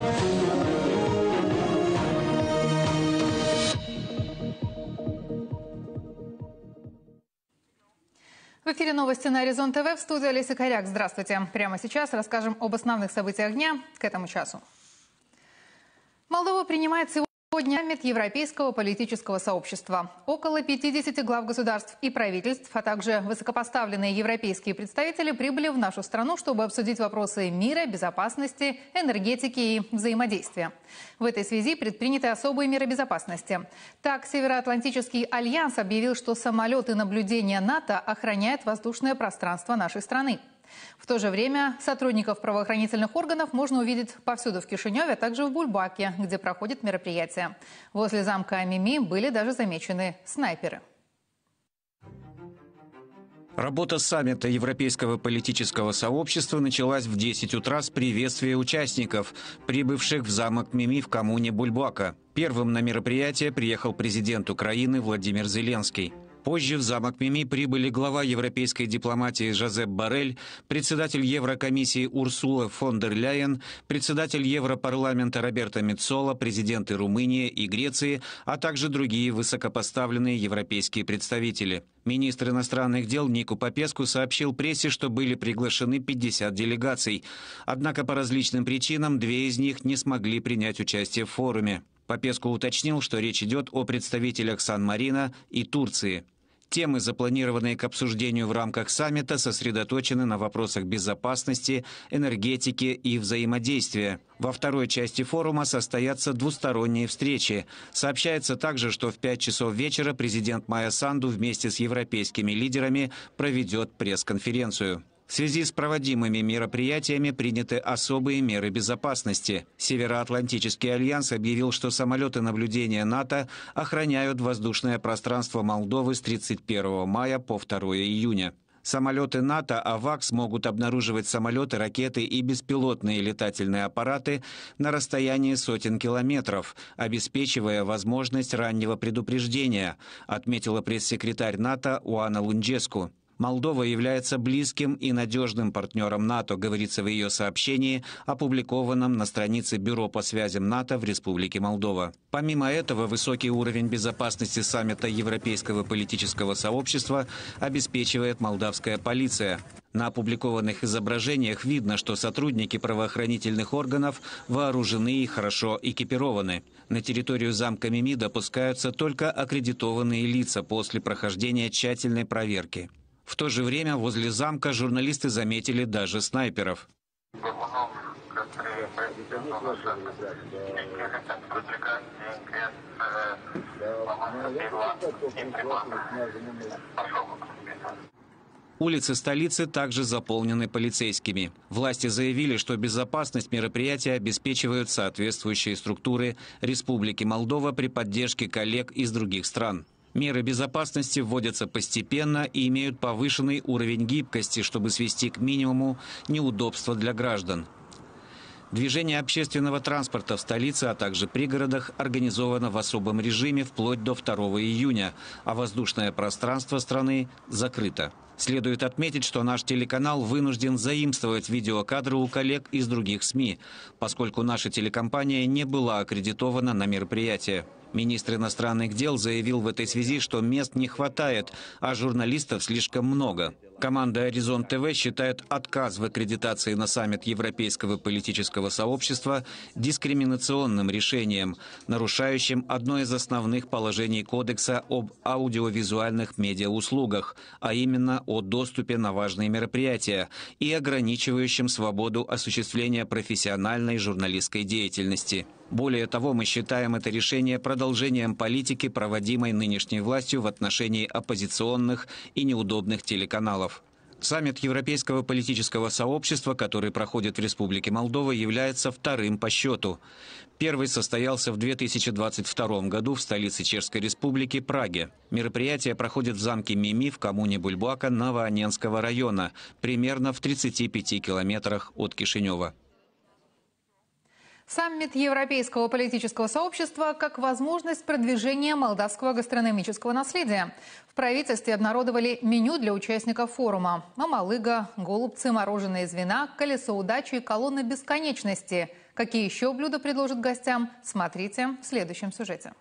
В эфире новости на Горизонт ТВ. В студии Олеся Коряк. Здравствуйте. Прямо сейчас расскажем об основных событиях дня к этому часу. Молдова принимает сегодня саммит Европейского политического сообщества. Около 50 глав государств и правительств, а также высокопоставленные европейские представители прибыли в нашу страну, чтобы обсудить вопросы мира, безопасности, энергетики и взаимодействия. В этой связи предприняты особые меры безопасности. Так, Североатлантический альянс объявил, что самолеты наблюдения НАТО охраняют воздушное пространство нашей страны. В то же время сотрудников правоохранительных органов можно увидеть повсюду в Кишиневе, а также в Бульбаке, где проходит мероприятие. Возле замка Мими были даже замечены снайперы. Работа саммита Европейского политического сообщества началась в 10 утра с приветствия участников, прибывших в замок Мими в коммуне Бульбака. Первым на мероприятие приехал президент Украины Владимир Зеленский. Позже в замок Мими прибыли глава европейской дипломатии Жозеп Боррель, председатель Еврокомиссии Урсула фон дер Ляйен, председатель Европарламента Роберто Меццола, президенты Румынии и Греции, а также другие высокопоставленные европейские представители. Министр иностранных дел Нику Попеску сообщил прессе, что были приглашены 50 делегаций. Однако по различным причинам 2 из них не смогли принять участие в форуме. Попеску уточнил, что речь идет о представителях Сан-Марино и Турции. Темы, запланированные к обсуждению в рамках саммита, сосредоточены на вопросах безопасности, энергетики и взаимодействия. Во второй части форума состоятся двусторонние встречи. Сообщается также, что в 5 часов вечера президент Майя Санду вместе с европейскими лидерами проведет пресс-конференцию. В связи с проводимыми мероприятиями приняты особые меры безопасности. Североатлантический альянс объявил, что самолеты наблюдения НАТО охраняют воздушное пространство Молдовы с 31 мая по 2 июня. Самолеты НАТО «Авакс» могут обнаруживать самолеты, ракеты и беспилотные летательные аппараты на расстоянии сотен километров, обеспечивая возможность раннего предупреждения, отметила пресс-секретарь НАТО Уана Лунджеску. Молдова является близким и надежным партнером НАТО, говорится в ее сообщении, опубликованном на странице Бюро по связям НАТО в Республике Молдова. Помимо этого, высокий уровень безопасности саммита Европейского политического сообщества обеспечивает молдавская полиция. На опубликованных изображениях видно, что сотрудники правоохранительных органов вооружены и хорошо экипированы. На территорию замка Мими допускаются только аккредитованные лица после прохождения тщательной проверки. В то же время возле замка журналисты заметили даже снайперов. Улицы столицы также заполнены полицейскими. Власти заявили, что безопасность мероприятия обеспечивают соответствующие структуры Республики Молдова при поддержке коллег из других стран. Меры безопасности вводятся постепенно и имеют повышенный уровень гибкости, чтобы свести к минимуму неудобства для граждан. Движение общественного транспорта в столице, а также пригородах организовано в особом режиме вплоть до 2 июня, а воздушное пространство страны закрыто. Следует отметить, что наш телеканал вынужден заимствовать видеокадры у коллег из других СМИ, поскольку наша телекомпания не была аккредитована на мероприятие. Министр иностранных дел заявил в этой связи, что мест не хватает, а журналистов слишком много. Команда «Горизонт ТВ» считает отказ в аккредитации на саммит Европейского политического сообщества дискриминационным решением, нарушающим одно из основных положений Кодекса об аудиовизуальных медиауслугах, а именно о доступе на важные мероприятия, и ограничивающим свободу осуществления профессиональной журналистской деятельности. Более того, мы считаем это решение продолжением политики, проводимой нынешней властью в отношении оппозиционных и неудобных телеканалов. Саммит Европейского политического сообщества, который проходит в Республике Молдова, является вторым по счету. Первый состоялся в 2022 году в столице Чешской Республики Праге. Мероприятие проходит в замке Мими в коммуне Бульбака Новоанненского района, примерно в 35 километрах от Кишинева. Саммит Европейского политического сообщества как возможность продвижения молдавского гастрономического наследия. В правительстве обнародовали меню для участников форума. Мамалыга, голубцы, мороженое из вина, колесо удачи и колонна бесконечности. Какие еще блюда предложат гостям, смотрите в следующем сюжете.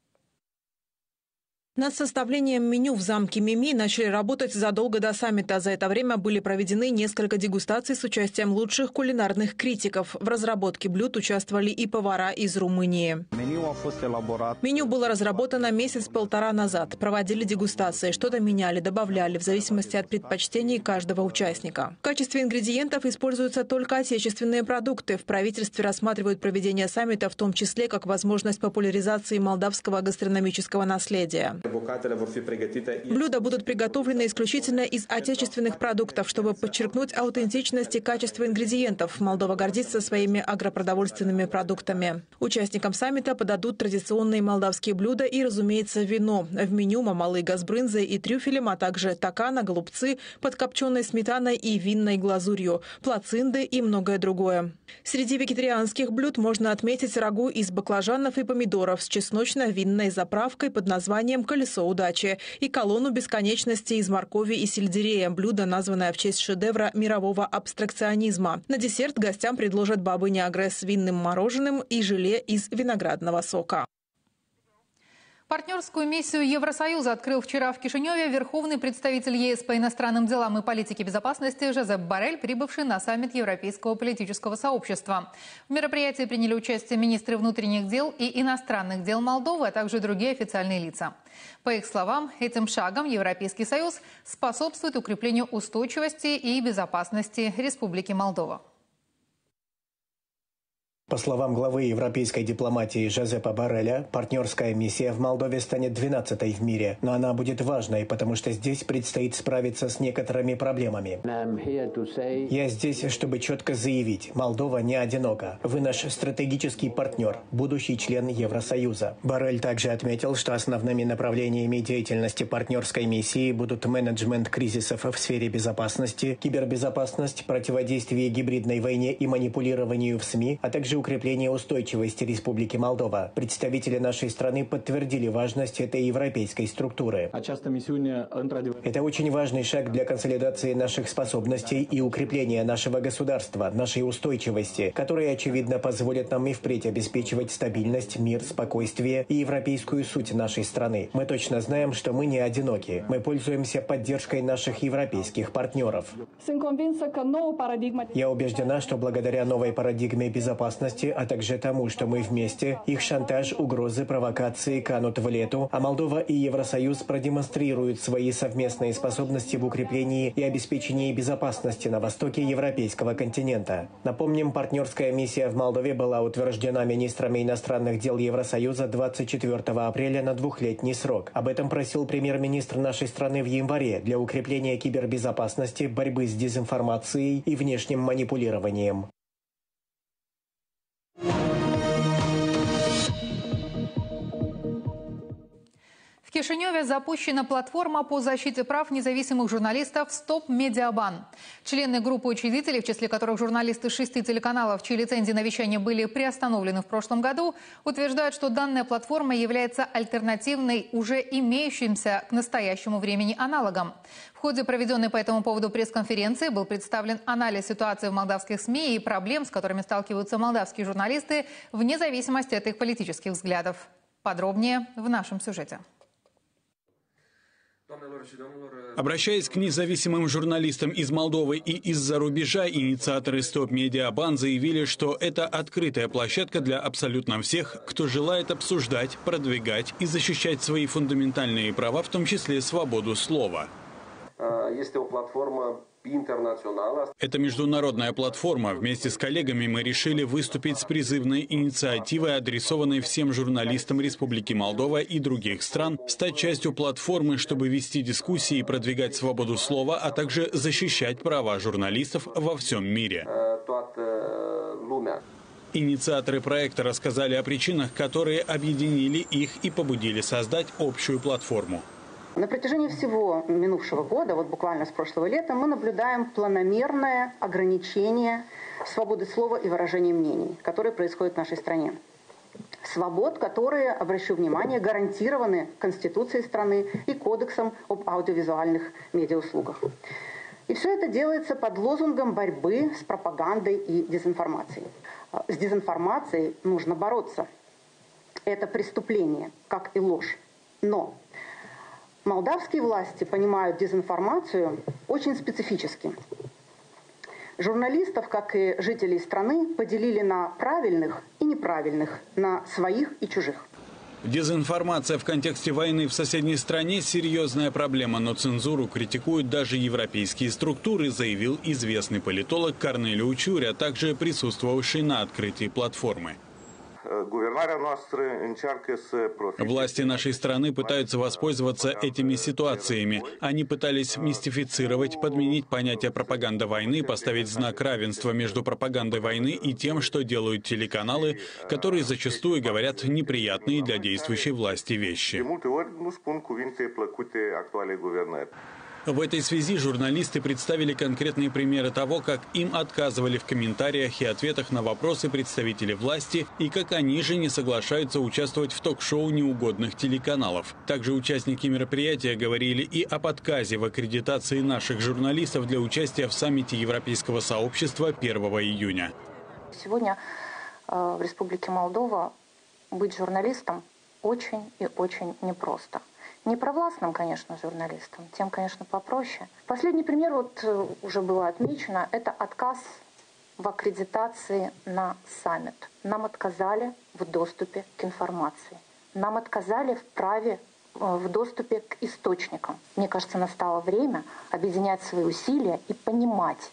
Над составлением меню в замке Мими начали работать задолго до саммита. За это время были проведены несколько дегустаций с участием лучших кулинарных критиков. В разработке блюд участвовали и повара из Румынии. Меню было разработано месяц-полтора назад. Проводили дегустации, что-то меняли, добавляли в зависимости от предпочтений каждого участника. В качестве ингредиентов используются только отечественные продукты. В правительстве рассматривают проведение саммита в том числе как возможность популяризации молдавского гастрономического наследия. Блюда будут приготовлены исключительно из отечественных продуктов, чтобы подчеркнуть аутентичность и качество ингредиентов. Молдова гордится своими агропродовольственными продуктами. Участникам саммита подадут традиционные молдавские блюда и, разумеется, вино. В меню мамалыга с брынзой и трюфелем, а также такана, голубцы, подкопченной сметаной и винной глазурью, плацинды и многое другое. Среди вегетарианских блюд можно отметить рагу из баклажанов и помидоров с чесночно-винной заправкой под названием «Колесо удачи» и колонну бесконечности из моркови и сельдерея, блюдо, названное в честь шедевра мирового абстракционизма. На десерт гостям предложат бабыня-агре с винным мороженым и желе из виноградного сока. Партнерскую миссию Евросоюза открыл вчера в Кишиневе верховный представитель ЕС по иностранным делам и политике безопасности Жозеп Боррель, прибывший на саммит Европейского политического сообщества. В мероприятии приняли участие министры внутренних дел и иностранных дел Молдовы, а также другие официальные лица. По их словам, этим шагом Европейский Союз способствует укреплению устойчивости и безопасности Республики Молдова. По словам главы европейской дипломатии Жозепа Борреля, партнерская миссия в Молдове станет 12-й в мире. Но она будет важной, потому что здесь предстоит справиться с некоторыми проблемами. Я здесь, чтобы четко заявить, Молдова не одинока. Вы наш стратегический партнер, будущий член Евросоюза. Боррель также отметил, что основными направлениями деятельности партнерской миссии будут менеджмент кризисов в сфере безопасности, кибербезопасность, противодействие гибридной войне и манипулированию в СМИ, а также укрепление устойчивости Республики Молдова. Представители нашей страны подтвердили важность этой европейской структуры. Это очень важный шаг для консолидации наших способностей и укрепления нашего государства, нашей устойчивости, которые, очевидно, позволят нам и впредь обеспечивать стабильность, мир, спокойствие и европейскую суть нашей страны. Мы точно знаем, что мы не одиноки. Мы пользуемся поддержкой наших европейских партнеров. Я убеждена, что благодаря новой парадигме безопасности, а также тому, что мы вместе, их шантаж, угрозы, провокации канут в лету, а Молдова и Евросоюз продемонстрируют свои совместные способности в укреплении и обеспечении безопасности на востоке европейского континента. Напомним, партнерская миссия в Молдове была утверждена министрами иностранных дел Евросоюза 24 апреля на 2-летний срок. Об этом просил премьер-министр нашей страны в январе для укрепления кибербезопасности, борьбы с дезинформацией и внешним манипулированием. В Кишиневе запущена платформа по защите прав независимых журналистов «Стоп Медиабан». Члены группы учредителей, в числе которых журналисты 6 телеканалов, чьи лицензии на вещание были приостановлены в прошлом году, утверждают, что данная платформа является альтернативной уже имеющимся к настоящему времени аналогам. В ходе проведенной по этому поводу пресс-конференции был представлен анализ ситуации в молдавских СМИ и проблем, с которыми сталкиваются молдавские журналисты, вне зависимости от их политических взглядов. Подробнее в нашем сюжете. Обращаясь к независимым журналистам из Молдовы и из-за рубежа, инициаторы «Стоп Медиабан» заявили, что это открытая площадка для абсолютно всех, кто желает обсуждать, продвигать и защищать свои фундаментальные права, в том числе свободу слова. Это международная платформа. Вместе с коллегами мы решили выступить с призывной инициативой, адресованной всем журналистам Республики Молдова и других стран, стать частью платформы, чтобы вести дискуссии и продвигать свободу слова, а также защищать права журналистов во всем мире. Инициаторы проекта рассказали о причинах, которые объединили их и побудили создать общую платформу. На протяжении всего минувшего года, вот буквально с прошлого лета, мы наблюдаем планомерное ограничение свободы слова и выражения мнений, которое происходит в нашей стране. Свобод, которые, обращу внимание, гарантированы Конституцией страны и Кодексом об аудиовизуальных медиауслугах. И все это делается под лозунгом борьбы с пропагандой и дезинформацией. С дезинформацией нужно бороться. Это преступление, как и ложь. Но молдавские власти понимают дезинформацию очень специфически. Журналистов, как и жителей страны, поделили на правильных и неправильных, на своих и чужих. Дезинформация в контексте войны в соседней стране – серьезная проблема, но цензуру критикуют даже европейские структуры, заявил известный политолог Корнелиu Учури, а также присутствовавший на открытии платформы. Власти нашей страны пытаются воспользоваться этими ситуациями. Они пытались мистифицировать, подменить понятие пропаганда войны, поставить знак равенства между пропагандой войны и тем, что делают телеканалы, которые зачастую говорят неприятные для действующей власти вещи. В этой связи журналисты представили конкретные примеры того, как им отказывали в комментариях и ответах на вопросы представителей власти и как они же не соглашаются участвовать в ток-шоу неугодных телеканалов. Также участники мероприятия говорили и об отказе в аккредитации наших журналистов для участия в саммите Европейского сообщества 1 июня. Сегодня в Республике Молдова быть журналистом очень и очень непросто. Не провластным, конечно, журналистам, тем, конечно, попроще. Последний пример, вот уже было отмечено, это отказ в аккредитации на саммит. Нам отказали в доступе к информации. Нам отказали в праве в доступе к источникам. Мне кажется, настало время объединять свои усилия и понимать,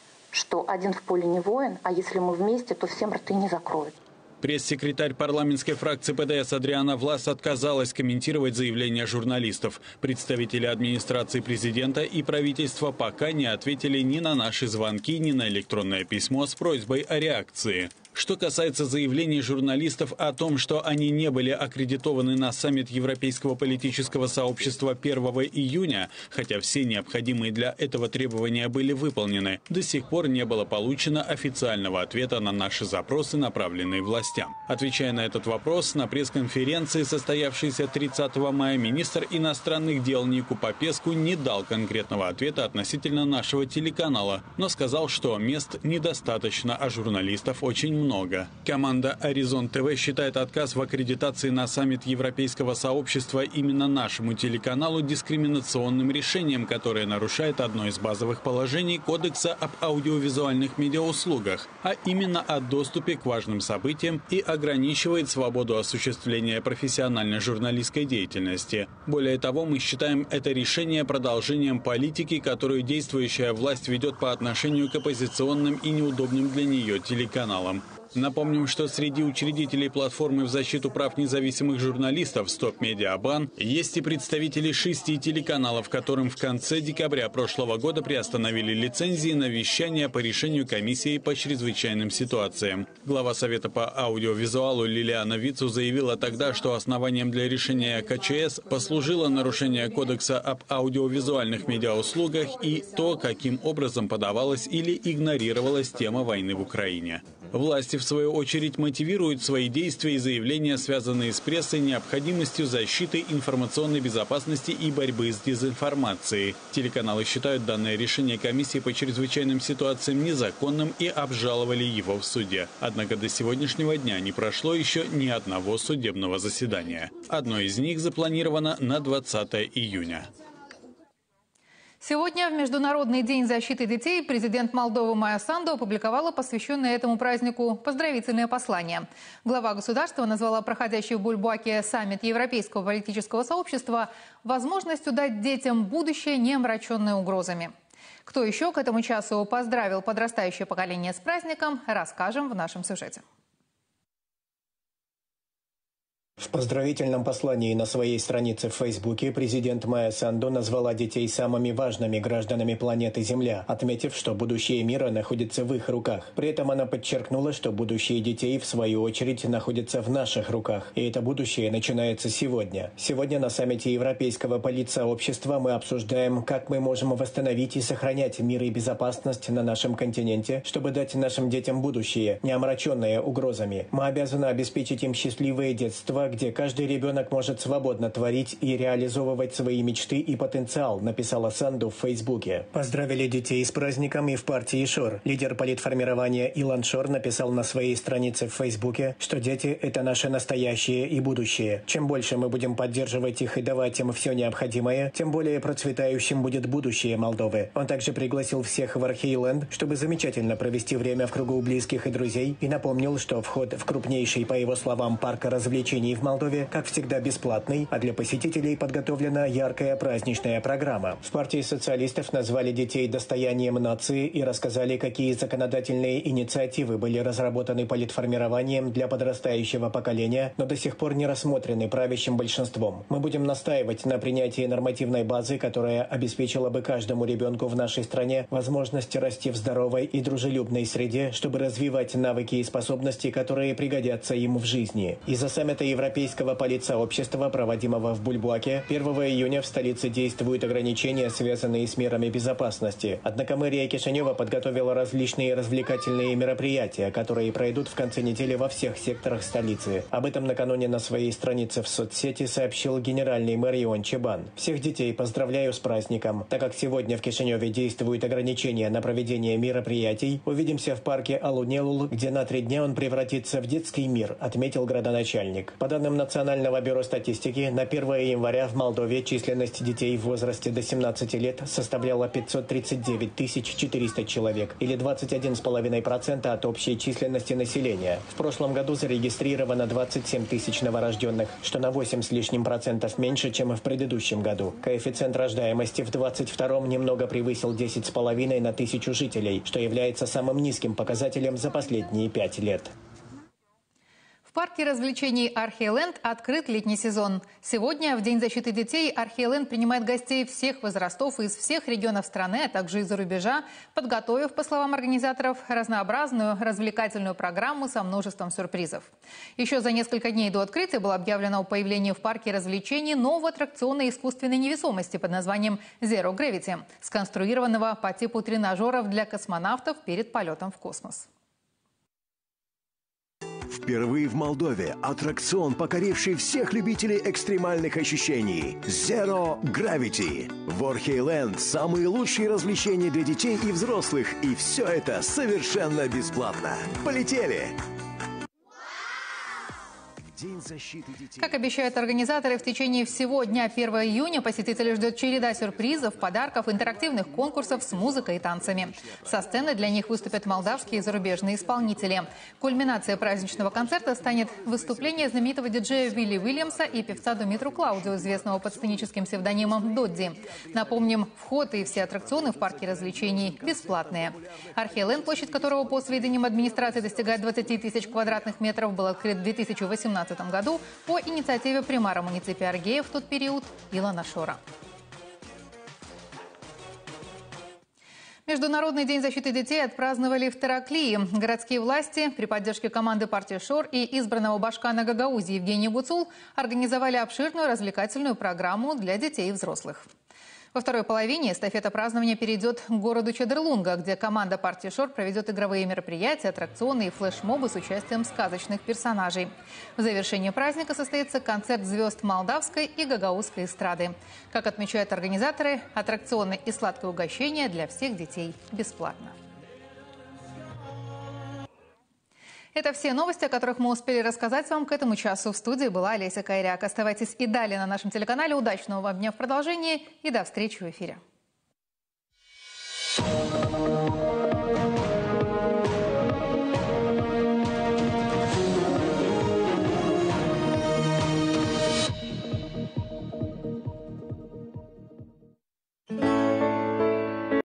что один в поле не воин, а если мы вместе, то всем рты не закроют. Пресс-секретарь парламентской фракции ПДС Адриана Влас отказалась комментировать заявления журналистов. Представители администрации президента и правительства пока не ответили ни на наши звонки, ни на электронное письмо с просьбой о реакции. Что касается заявлений журналистов о том, что они не были аккредитованы на саммит Европейского политического сообщества 1 июня, хотя все необходимые для этого требования были выполнены, до сих пор не было получено официального ответа на наши запросы, направленные властям. Отвечая на этот вопрос, на пресс-конференции, состоявшейся 30 мая, министр иностранных дел Нику Попеску не дал конкретного ответа относительно нашего телеканала, но сказал, что мест недостаточно, а журналистов очень много. Команда «Аризон ТВ» считает отказ в аккредитации на саммит Европейского сообщества именно нашему телеканалу дискриминационным решением, которое нарушает одно из базовых положений Кодекса об аудиовизуальных медиауслугах, а именно о доступе к важным событиям и ограничивает свободу осуществления профессиональной журналистской деятельности. Более того, мы считаем это решение продолжением политики, которую действующая власть ведет по отношению к оппозиционным и неудобным для нее телеканалам. Напомним, что среди учредителей платформы в защиту прав независимых журналистов «Стоп Медиа Бан» есть и представители 6 телеканалов, которым в конце декабря прошлого года приостановили лицензии на вещание по решению комиссии по чрезвычайным ситуациям. Глава Совета по аудиовизуалу Лилиана Вицу заявила тогда, что основанием для решения КЧС послужило нарушение Кодекса об аудиовизуальных медиауслугах и то, каким образом подавалась или игнорировалась тема войны в Украине. Власти, в свою очередь, мотивируют свои действия и заявления, связанные с прессой, необходимостью защиты информационной безопасности и борьбы с дезинформацией. Телеканалы считают данное решение комиссии по чрезвычайным ситуациям незаконным и обжаловали его в суде. Однако до сегодняшнего дня не прошло еще ни одного судебного заседания. Одно из них запланировано на 20 июня. Сегодня, в Международный день защиты детей, президент Молдовы Майя Санду опубликовала посвященное этому празднику поздравительное послание. Глава государства назвала проходящий в Бульбаке саммит Европейского политического сообщества возможностью дать детям будущее, не омраченное угрозами. Кто еще к этому часу поздравил подрастающее поколение с праздником, расскажем в нашем сюжете. В поздравительном послании на своей странице в Фейсбуке президент Майя Санду назвала детей самыми важными гражданами планеты Земля, отметив, что будущее мира находится в их руках. При этом она подчеркнула, что будущее детей, в свою очередь, находится в наших руках. И это будущее начинается сегодня. Сегодня на саммите Европейского политсообщества мы обсуждаем, как мы можем восстановить и сохранять мир и безопасность на нашем континенте, чтобы дать нашим детям будущее, не омраченное угрозами. Мы обязаны обеспечить им счастливое детство, где каждый ребенок может свободно творить и реализовывать свои мечты и потенциал, написала Санду в Фейсбуке. Поздравили детей с праздником и в партии Шор. Лидер политформирования Илон Шор написал на своей странице в Фейсбуке, что дети – это наше настоящее и будущее. Чем больше мы будем поддерживать их и давать им все необходимое, тем более процветающим будет будущее Молдовы. Он также пригласил всех в Архейленд, чтобы замечательно провести время в кругу близких и друзей, и напомнил, что вход в крупнейший, по его словам, парк развлечений в Молдове, как всегда, бесплатный, а для посетителей подготовлена яркая праздничная программа. В партии социалистов назвали детей достоянием нации и рассказали, какие законодательные инициативы были разработаны политформированием для подрастающего поколения, но до сих пор не рассмотрены правящим большинством. Мы будем настаивать на принятии нормативной базы, которая обеспечила бы каждому ребенку в нашей стране возможность расти в здоровой и дружелюбной среде, чтобы развивать навыки и способности, которые пригодятся им в жизни. Из-за саммита Европейского политсообщества, проводимого в Бульбаке, 1 июня в столице действуют ограничения, связанные с мерами безопасности. Однако мэрия Кишинева подготовила различные развлекательные мероприятия, которые пройдут в конце недели во всех секторах столицы. Об этом накануне на своей странице в соцсети сообщил генеральный мэр Ион Чебан. Всех детей поздравляю с праздником. Так как сегодня в Кишиневе действуют ограничения на проведение мероприятий, увидимся в парке Алунелул, где на 3 дня он превратится в детский мир, отметил градоначальник. По данным Национального бюро статистики, на 1 января в Молдове численность детей в возрасте до 17 лет составляла 539 400 человек, или 21,5% от общей численности населения. В прошлом году зарегистрировано 27 тысяч новорожденных, что на 8 с лишним процентов меньше, чем в предыдущем году. Коэффициент рождаемости в 22-м немного превысил 10,5 на 1000 жителей, что является самым низким показателем за последние 5 лет. В парке развлечений Архейленд открыт летний сезон. Сегодня, в День защиты детей, Архейленд принимает гостей всех возрастов из всех регионов страны, а также из-за рубежа, подготовив, по словам организаторов, разнообразную развлекательную программу со множеством сюрпризов. Еще за несколько дней до открытия было объявлено о появлении в парке развлечений нового аттракциона искусственной невесомости под названием Zero Gravity, сконструированного по типу тренажеров для космонавтов перед полетом в космос. Впервые в Молдове аттракцион, покоривший всех любителей экстремальных ощущений – Zero Gravity. В Архейленд самые лучшие развлечения для детей и взрослых, и все это совершенно бесплатно. Полетели! День защиты детей. Как обещают организаторы, в течение всего дня 1 июня посетителей ждет череда сюрпризов, подарков, интерактивных конкурсов с музыкой и танцами. Со сцены для них выступят молдавские и зарубежные исполнители. Кульминацией праздничного концерта станет выступление знаменитого диджея Вилли Уильямса и певца Думитру Клаудио, известного под сценическим псевдонимом Додди. Напомним, вход и все аттракционы в парке развлечений бесплатные. Архейленд, площадь которого по сведениям администрации достигает 20 тысяч квадратных метров, был открыт в 2018 году по инициативе примара муниципия Аргея в тот период Илона Шора. Международный день защиты детей отпраздновали в Тараклии. Городские власти при поддержке команды партии Шор и избранного башкана Гагаузии Евгения Гуцул организовали обширную развлекательную программу для детей и взрослых. Во второй половине эстафета празднования перейдет к городу Чедерлунга, где команда партии Шор проведет игровые мероприятия, аттракционы и флешмобы с участием сказочных персонажей. В завершении праздника состоится концерт звезд молдавской и гагаузской эстрады. Как отмечают организаторы, аттракционы и сладкое угощение для всех детей бесплатно. Это все новости, о которых мы успели рассказать вам к этому часу. В студии была Олеся Кайряк. Оставайтесь и далее на нашем телеканале. Удачного вам дня в продолжении и до встречи в эфире.